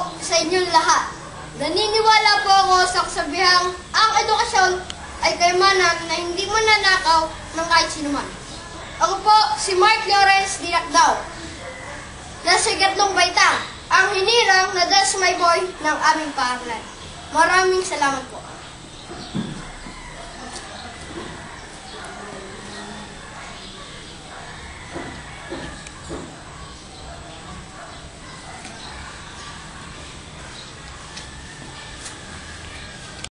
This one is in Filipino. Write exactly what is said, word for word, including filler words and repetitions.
po sa inyong lahat. Naniniwala po ako sa kasabihang ang edukasyon ay kayamanan na hindi mananakaw ng kahit sinuman. Ako po si Mark Lawrence Dinakdaw, na sa ikatlong baitang, ang hinirang na That's My Boy ng aming paaralan. Maraming salamat po.